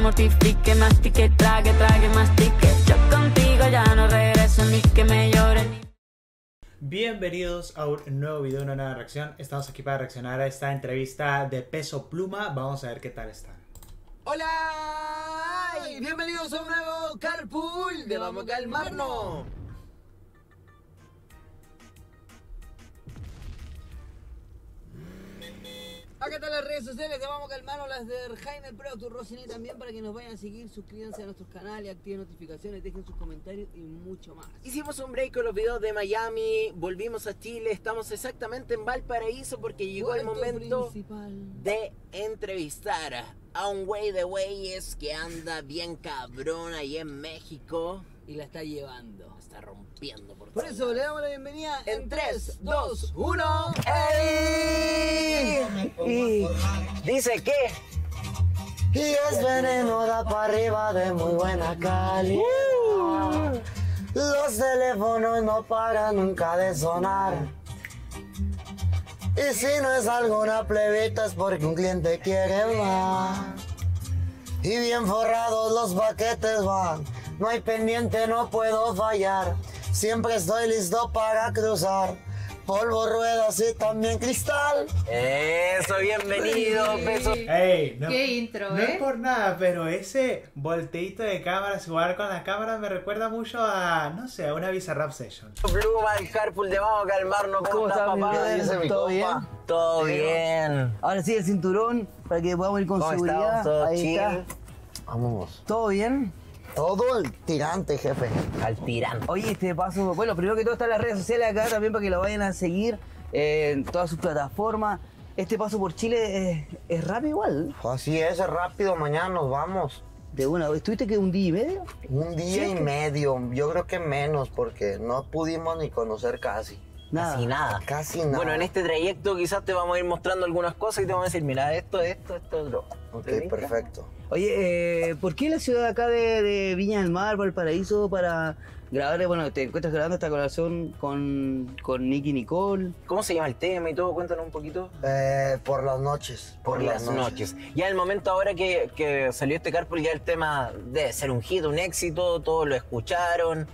mortifique, mastique, trague, mastique. Yo contigo ya no regreso ni que me lloren. Bienvenidos a un nuevo video, una nueva reacción. Estamos aquí para reaccionar a esta entrevista de Peso Pluma. Vamos a ver qué tal están. ¡Hola! Y bienvenidos a un nuevo Carpool de Vamos a Calmarnos. Acá están las redes sociales de Vamos a Calmarnos, las de Jaime Pro, tu Rosini también, para que nos vayan a seguir, suscríbanse a nuestros canales, activen notificaciones, dejen sus comentarios y mucho más. Hicimos un break con los videos de Miami, volvimos a Chile, estamos exactamente en Valparaíso porque llegó el momento de entrevistar a un güey de güeyes que anda bien cabrón ahí en México y la está llevando, está rompiendo por eso le damos la bienvenida en 3, 2, 1. ¡Ey! Y dice que Y es veneno, da para arriba de muy buena calidad. Los teléfonos no paran nunca de sonar. Y si no es alguna plebita es porque un cliente quiere más. Y bien forrados los paquetes van. No hay pendiente, no puedo fallar. Siempre estoy listo para cruzar. Polvo, ruedas y también cristal. eso, bienvenido, Peso. Ey, no, Qué intro, no es por nada, pero ese volteito de cámaras, jugar con las cámaras me recuerda mucho a, no sé, a una Bizarrap Session. Pluma, el Carpool de Vamos a Calmarnos. ¿Cómo estás, papá? Dice mi ¿Todo compa. bien? Todo bien. Ahora sí, el cinturón, para que podamos ir con ¿Cómo seguridad. estamos? ¿Todo Ahí chill? está. Vamos. ¿Todo bien? Todo el tirante, jefe. Al tirante. Oye, este paso, bueno, primero que todo están las redes sociales acá también para que lo vayan a seguir en todas sus plataformas. Este paso por Chile es rápido igual. Así es rápido, mañana nos vamos. De una, ¿estuviste que un día y medio? Un día y medio, yo creo que menos, porque no pudimos ni conocer casi. Nada. Casi nada. Casi nada. Bueno, en este trayecto quizás te vamos a ir mostrando algunas cosas y te vamos a decir, mira, esto, otro. Ok, ¿Te tinca? perfecto. Oye, ¿por qué la ciudad acá de Viña del Mar, Valparaíso, para grabar? Bueno, te encuentras grabando esta colaboración con Nicky Nicole. ¿Cómo se llama el tema y todo? Cuéntanos un poquito. Por las noches. Por las noches. Ya el momento ahora que salió este Carpool, ya el tema debe ser un hit, un éxito, todos lo escucharon,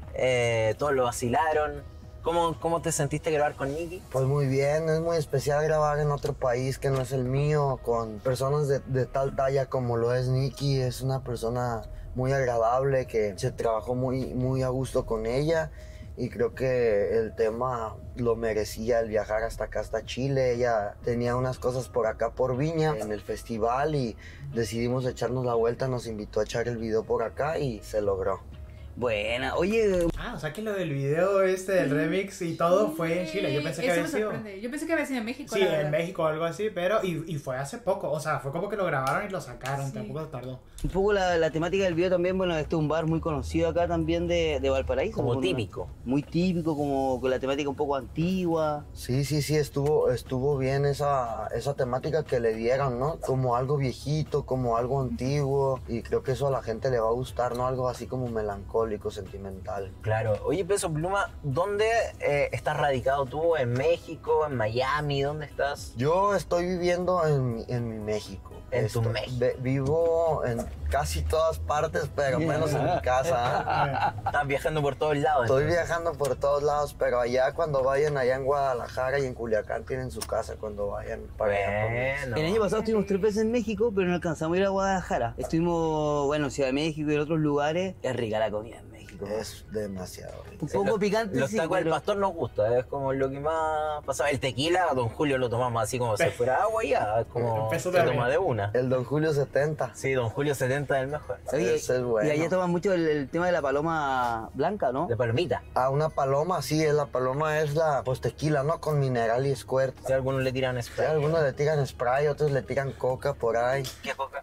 todos lo vacilaron. ¿Cómo te sentiste grabar con Nicky? Pues muy bien, es muy especial grabar en otro país que no es el mío, con personas de tal talla como lo es Nicky. Es una persona muy agradable que se trabajó muy a gusto con ella. Y creo que el tema lo merecía, el viajar hasta acá, hasta Chile. Ella tenía unas cosas por acá, por Viña, en el festival, y decidimos echarnos la vuelta. Nos invitó a echar el video por acá y se logró. Buena, oye, Ah, o sea que lo del video del remix y todo fue en Chile. Yo pensé que Eso había me sido... sorprende. Yo pensé que había sido en México. Sí, la en verdad. México o algo así, pero... Y fue hace poco, o sea, fue como que lo grabaron y lo sacaron, Sí. tampoco tardó. un poco la temática del video también, bueno, este es un bar muy conocido acá también de Valparaíso. Como con típico. Muy típico, como con la temática un poco antigua. Sí, estuvo bien esa temática que le dieron, ¿no? Como algo viejito, como algo antiguo, y creo que eso a la gente le va a gustar, ¿no? Algo así como melancólico, sentimental. Claro. Oye, Peso Pluma, ¿dónde estás radicado tú? ¿En México? ¿En Miami? ¿Dónde estás? Yo estoy viviendo en mi México. En tu México. Vivo en casi todas partes, pero menos en mi casa. Estás viajando por todos lados. Estoy entonces. viajando por todos lados, pero allá cuando vayan, allá en Guadalajara y en Culiacán tienen su casa cuando vayan para allá. Bueno. El año pasado estuvimos 3 veces en México, pero no alcanzamos a ir a Guadalajara. Estuvimos, bueno, en Ciudad de México y en otros lugares. Es rica la comida en México. Es demasiado rico. Un poco picante, Los sí, tacos del pero- pastor nos gusta, es como lo que más pasaba. El tequila, don Julio lo tomamos así como si fuera agua y ya, es como Empezó se de toma arriba. de una. El Don Julio 70. Sí, don Julio 70 es el mejor. Oye, Ese es bueno. y allá toman mucho el tema de la paloma blanca, ¿no? De palomita. A una paloma, sí, la paloma es la pues tequila, ¿no? Con mineral y squirt. Si algunos le tiran Sí, spray. algunos le tiran spray, otros le tiran coca por ahí. ¿Qué coca?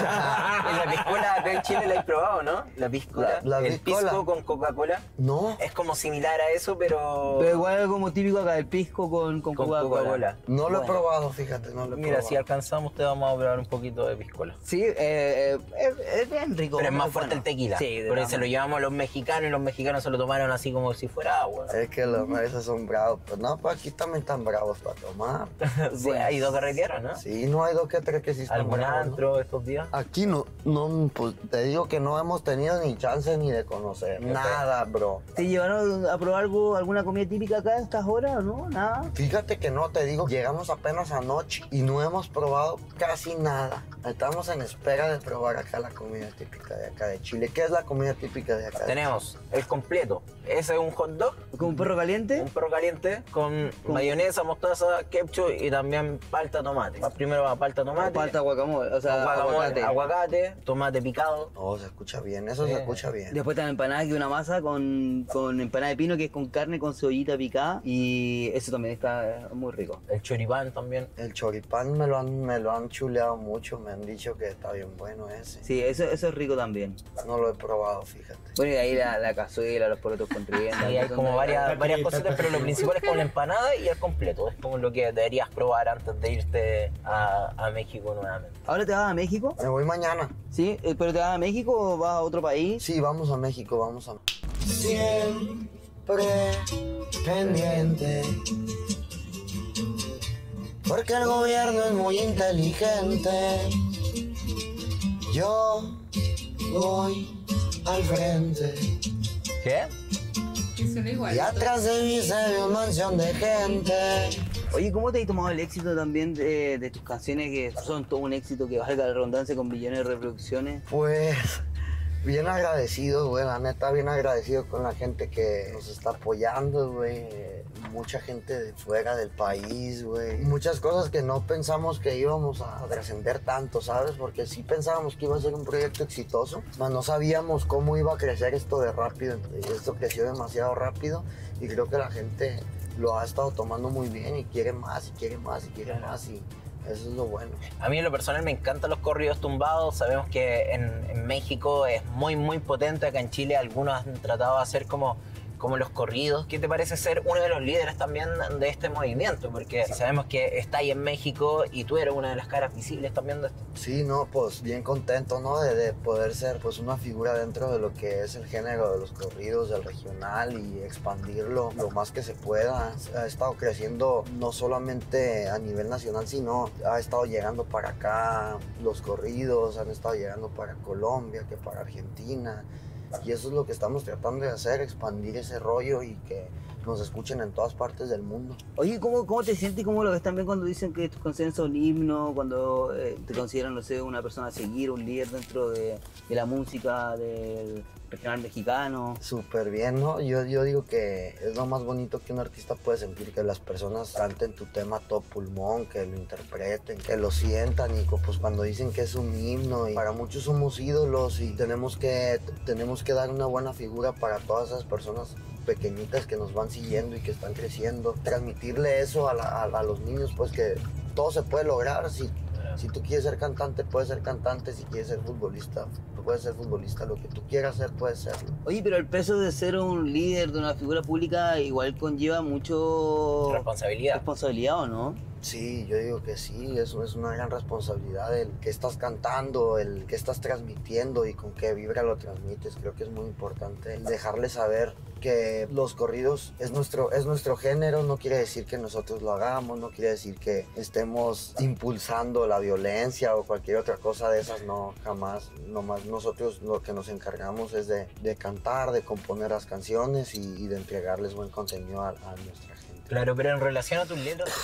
La piscola acá en Chile la he probado, ¿no? La piscola. La el piscola. pisco con Coca-Cola. No, Es como similar a eso, pero... Pero igual es como típico acá, el pisco con con Coca-Cola. Coca-Cola. no lo he Bueno. probado, fíjate, no lo he Mira, probado. si alcanzamos te vamos a probar un poquito de piscola. Sí, es bien rico. Pero es más muy fuerte bueno. el tequila. Sí, de porque todas se lo maneras. llevamos a los mexicanos y los mexicanos se lo tomaron así como si fuera agua. Es que los maestros son bravos, pues no, pues aquí también están bravos para tomar. Sí, hay dos carreteras, ¿no? Sí, no hay dos que tres que sí están Algún bravos, ¿no? antro, estos días? Aquí pues te digo que no hemos tenido ni chance ni de conocer. Nada, bro. ¿Te llevaron a probar alguna comida típica acá a estas horas o no? Nada. Fíjate que no, te digo, llegamos apenas anoche y no hemos probado casi nada. Estamos en espera de probar acá la comida típica de acá de Chile. ¿Qué es la comida típica de acá? Tenemos el completo. Ese es un hot dog. ¿Como un perro caliente? Un perro caliente con mayonesa, mostaza, ketchup y también palta tomate. Primero va palta tomate. Palta guacamole, o sea, aguacate, tomate picado. Oh, se escucha bien, eso se escucha bien. Después está la empanada, que es una masa con empanada de pino, que es con carne, con cebollita picada. Y eso también está muy rico. El choripán también. El choripán me lo han chuleado mucho, me han dicho que está bien bueno ese. Sí, eso es rico también. No lo he probado, fíjate. Bueno, y ahí la cazuela, los porotos con rienda. Sí, hay como varias cositas, pero lo principal es como la empanada y el completo. Es como lo que deberías probar antes de irte a México nuevamente. ¿Ahora te vas a México? Me voy mañana. Sí, pero ¿te vas a México o vas a otro país? Sí, vamos a México, vamos a... Siempre pendiente, porque el gobierno es muy inteligente. Yo voy al frente. ¿Qué? Y atrás de mí se ve una mansión de gente. Oye, ¿cómo te has tomado el éxito también de tus canciones, que son todo un éxito, que valga la redundancia, con millones de reproducciones? Pues bien agradecido, güey, la neta, bien agradecido con la gente que nos está apoyando, güey. Mucha gente de fuera del país, güey. Muchas cosas que no pensamos que íbamos a trascender tanto, ¿sabes? Porque sí pensábamos que iba a ser un proyecto exitoso, pero no sabíamos cómo iba a crecer esto de rápido. Y esto creció demasiado rápido y creo que la gente lo ha estado tomando muy bien y quiere más, y quiere más, y quiere más, y eso es lo bueno. A mí en lo personal me encantan los corridos tumbados. Sabemos que en México es muy potente. Acá en Chile algunos han tratado de hacer como los corridos. ¿Qué te parece ser uno de los líderes también de este movimiento? Porque sabemos que está ahí en México y tú eres una de las caras visibles también de esto. Sí, no, pues bien contento, ¿no? De poder ser pues una figura dentro de lo que es el género de los corridos, del regional, y expandirlo lo más que se pueda. Ha estado creciendo no solamente a nivel nacional, sino ha estado llegando para acá los corridos, han estado llegando para Colombia, que para Argentina. Y eso es lo que estamos tratando de hacer, expandir ese rollo y que nos escuchen en todas partes del mundo. Oye, ¿cómo te sientes y cómo lo ves también cuando dicen que tus canciones son himno, cuando te consideran, no sé, una persona a seguir, un líder dentro de la música del regional mexicano? Súper bien, ¿no? Yo digo que es lo más bonito que un artista puede sentir, que las personas canten tu tema a todo pulmón, que lo interpreten, que lo sientan, y pues cuando dicen que es un himno, y para muchos somos ídolos y tenemos que dar una buena figura para todas esas personas pequeñitas que nos van siguiendo y que están creciendo, transmitirle eso a los niños, pues que todo se puede lograr. Si tú quieres ser cantante, puedes ser cantante. Si quieres ser futbolista, puedes ser futbolista. Lo que tú quieras hacer, puedes serlo. Oye, pero el peso de ser un líder, de una figura pública, igual conlleva mucho... ¿Responsabilidad o no? Sí, yo digo que sí, eso es una gran responsabilidad, el que estás cantando, el que estás transmitiendo y con qué vibra lo transmites. Creo que es muy importante dejarle saber que los corridos es nuestro género. No quiere decir que nosotros lo hagamos, no quiere decir que estemos impulsando la violencia o cualquier otra cosa de esas, no, jamás. Nomás nosotros lo que nos encargamos es de cantar, de componer las canciones y de entregarles buen contenido a nuestra gente. Claro, pero en relación a tus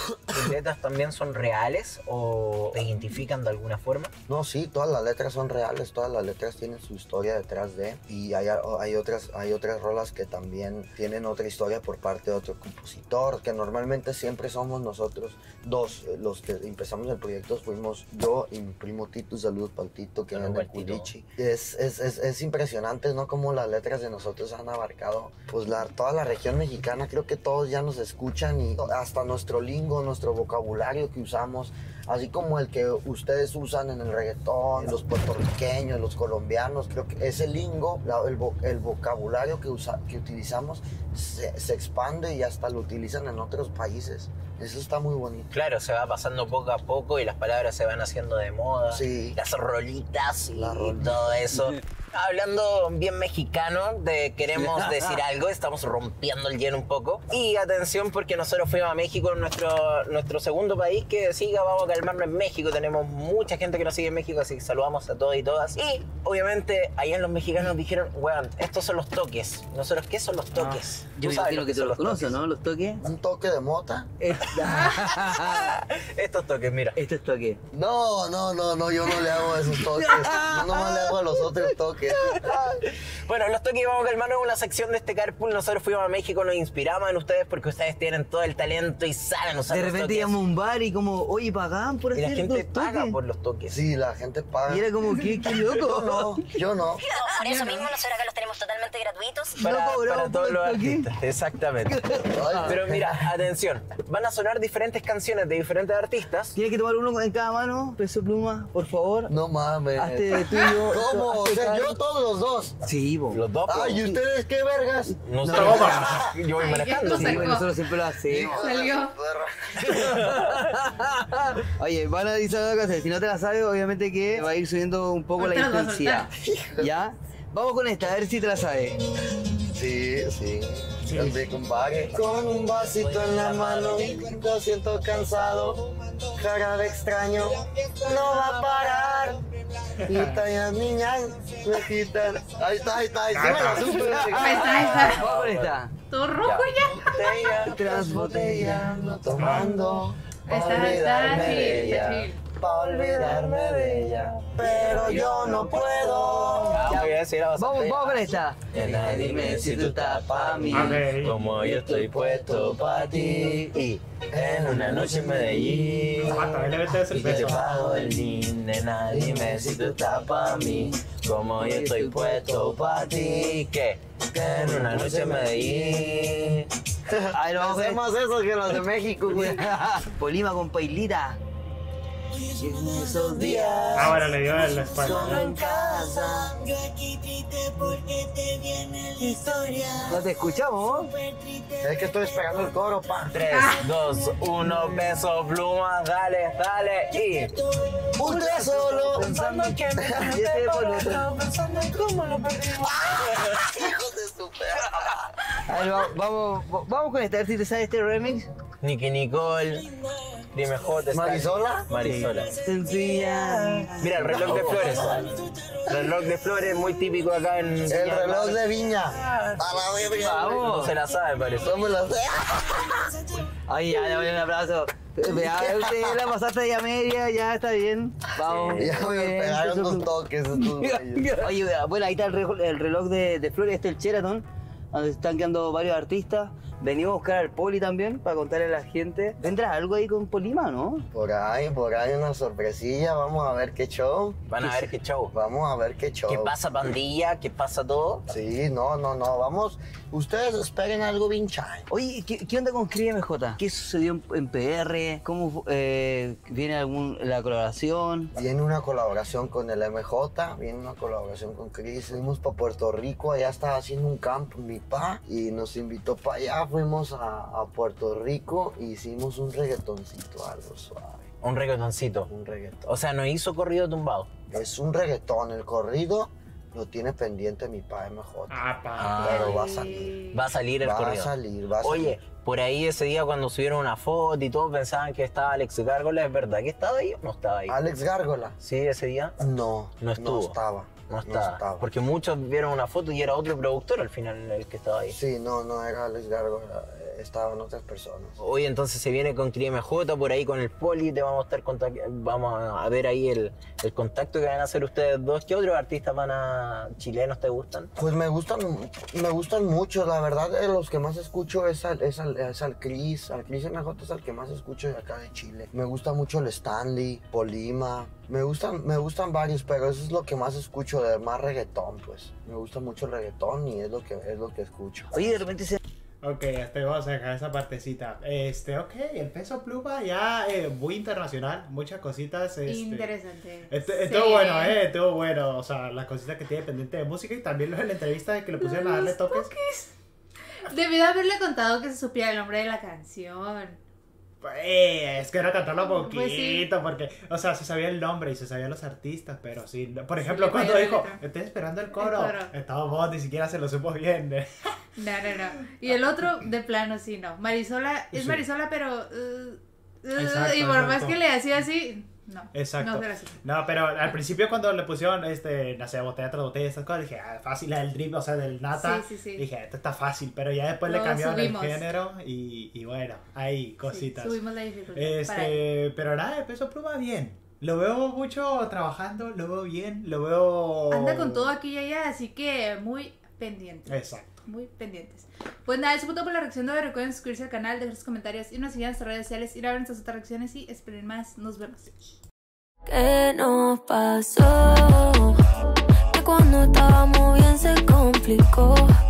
letras también son reales o te identifican de alguna forma. No, sí, todas las letras son reales, todas las letras tienen su historia detrás de, y hay otras rolas que también tienen otra historia por parte de otro compositor, que normalmente siempre somos nosotros dos. Los que empezamos el proyecto fuimos yo y mi primo Tito. Saludos para el Tito, que anda en Culichi. Es impresionante, ¿no? Cómo las letras de nosotros han abarcado pues toda la región mexicana. Creo que todos ya nos escuchan, y hasta nuestro lingo, nuestro vocabulario que usamos, así como el que ustedes usan en el reggaetón, los puertorriqueños, los colombianos. Creo que ese lingo, el vocabulario que utilizamos se expande y hasta lo utilizan en otros países. Eso está muy bonito. Claro, se va pasando poco a poco y las palabras se van haciendo de moda. Sí. Las rolitas y todo eso. Hablando bien mexicano, queremos decir algo, estamos rompiendo el hielo un poco. Y atención, porque nosotros fuimos a México, nuestro segundo país, que siga, vamos a calmarnos en México. Tenemos mucha gente que nos sigue en México, así que saludamos a todos y todas. Y obviamente allá los mexicanos dijeron, weón, estos son los toques. Nosotros, ¿qué son los toques? Yo me imagino que tú los conoces, ¿no? Los toques. Un toque de mota. Estos toques, mira. Esto es toque. No, yo no le hago esos toques. Yo nomás le hago a los otros toques. Bueno, los toques vamos a calmarnos en una sección de este carpool. Nosotros fuimos a México, nos inspiramos en ustedes porque ustedes tienen todo el talento y saben usar De los repente toques. íbamos a un bar y como, oye, pagan por Y la hacer gente los paga toques. por los toques. Sí, la gente paga. Y era como, qué loco. Yo no. Por eso mismo nosotros acá los tenemos totalmente gratuitos. Para, No cobramos para todos por los el toque. artistas, exactamente. Pero mira, atención, van a sonar diferentes canciones de diferentes artistas. Tienes que tomar uno en cada mano, Peso Pluma, por favor. No mames. Hazte tuyo. ¿Cómo? O hazte sea, cargo. yo todos los dos. Sí, bo. Los dos. Ay, ¿y ustedes qué vergas? No, No. yo voy manejando. Sí, bueno, nosotros siempre lo hacemos. Salió. Oye, van a decir una cosa, si no te la sabes, obviamente que va a ir subiendo un poco la Ahorita nos va a intensidad. ¿Ya? Vamos con esta, a ver si te la sabes. Sí. El compadre. Con un vasito en la mano, lo siento cansado. Jarabe extraño, no va a parar. Y tallas niñas me quitan. Ahí está, sí me la supe. Ahí está. Vamos con esta. Todo rojo ya. Botella Tras botella. Tomando. Está chill. Pa' olvidarme de ella. Pero yo no puedo. Ya voy a decir a Vamos con esta. Nena, dime si tú estás pa' mí, Ok. como yo estoy puesto pa' ti. Y en una noche en Medellín, Ah, también le metes el y que te peso. pago el jean. Nena, dime si tú estás pa' mí, como yo estoy puesto pa' ti. Que en una noche en Medellín. Ahí lo vamos a Hacemos eso que los de México, güey. Polima con Pailita. Y en esos días. Ah, bueno, le dio en la espalda. en casa. No te escuchamos. Es que estoy esperando el coro, pa. 3, 2, 1, beso, pluma, dale, y. Un día solo. Pensando que me Y ese por otro. pensando en cómo lo perdí. Hijos de su perra. A ver, vamos con esta, a ver si te sale este remix. Nicky Nicole, Dime J, ¿Marisola? Marisola. Sencilla. Mira, el reloj de flores. Reloj de flores muy típico acá en. El reloj de Viña. A la verga. Vamos. No se la sabe, parece. No me la sé. Ay, ya, le doy un abrazo. Ya, usted la pasaste ya media, ya está bien. Vamos. Ya Muy me bien, pegaron eso dos es- toques estos güeyes. Oye, bueno, ahí está el reloj de Flores, este es el Sheraton, donde están quedando varios artistas. Venimos a buscar al Poli también para contarle a la gente. ¿Vendrá algo ahí con Polima, no? Por ahí una sorpresilla. Vamos a ver qué show. Van a ver qué show. Vamos a ver qué show. ¿Qué pasa, pandilla? ¿Qué pasa todo? Sí, no. Vamos. Ustedes esperen algo bien chai. Oye, ¿qué onda con Cría MJ? ¿Qué sucedió en PR? ¿Cómo viene la colaboración? Viene una colaboración con el MJ, viene una colaboración con Chris. Fuimos para Puerto Rico, allá estaba haciendo un camp mi pa y nos invitó para allá. Fuimos a Puerto Rico y hicimos un reggaetoncito, algo suave. Un reggaetoncito. Un reggaetón. O sea, no hizo corrido tumbado. Es un reggaetón, el corrido lo tiene pendiente mi pa MJ. Ah, pa. Pero va a salir. Va a salir el Va a corrido. salir, va a Oye, salir. por ahí ese día cuando subieron una foto y todos pensaban que estaba Alex Gárgola, ¿es verdad que estaba ahí o no estaba ahí? Alex Gárgola. Sí, ese día No, no estuvo. No No estaba. estaba. Porque muchos vieron una foto y era otro productor al final el que estaba ahí. Sí, no era Alex Gárgola, estaban otras personas. Hoy entonces se viene con Cría MJ, por ahí con el Poli, te vamos a estar vamos a ver ahí el contacto que van a hacer ustedes dos. ¿Qué otros artistas chilenos te gustan? Pues me gustan mucho, la verdad, los que más escucho es al Chris MJ es el que más escucho de acá de Chile. Me gusta mucho el Stanley, Polima, me gustan varios, pero eso es lo que más escucho, de más reggaetón, pues. Me gusta mucho el reggaetón y es lo que escucho. Oye, de repente se... Ok, vamos a dejar esa partecita. Ok, el Peso Pluma ya muy internacional, muchas cositas. Interesante. Estuvo Sí. bueno, estuvo bueno. O sea, las cositas que tiene pendiente de música y también lo de la entrevista de que le pusieron a darle toques. Debió haberle contado que se supiera el nombre de la canción. Es que era cantarlo poquito, Pues sí. porque, o sea, se sabía el nombre y se sabían los artistas, pero sí. Por ejemplo, le cuando falló la dijo, letra. estoy esperando el coro, coro. estaba vos, ni siquiera se lo supo bien. No. Y el otro, de plano, sí, no. Marisola, es Sí. Marisola, pero Exacto, y por más exacto. que le hacía así, no. Exacto. No, gracias. No, pero al principio cuando le pusieron, no sé, botella tras botella, estas cosas, dije, fácil, el drip, o sea, del nata. Sí. Dije, esto está fácil, pero ya después le Lo cambiaron subimos. el género y bueno, hay cositas. Sí, subimos la dificultad. para él. Pero nada, el Peso Pluma bien. Lo veo mucho trabajando, lo veo bien, lo veo... Anda con todo aquí y allá, así que muy pendientes. Exacto. Muy pendientes. Pues nada, eso fue todo por la reacción de hoy. Recuerden suscribirse al canal, dejar sus comentarios y nos sigan en nuestras redes sociales, ir a ver nuestras otras reacciones y esperen más. Nos vemos. ¿Qué nos pasó? Que cuando estábamos bien se complicó.